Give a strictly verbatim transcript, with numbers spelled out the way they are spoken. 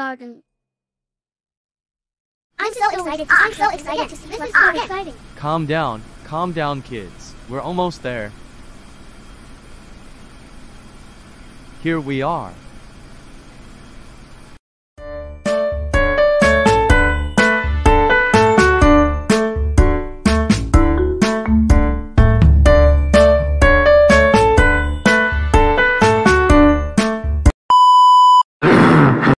garden. I'm so excited. I'm so excited to see This what's is so garden. exciting. Calm down, calm down, kids. We're almost there. Here we are.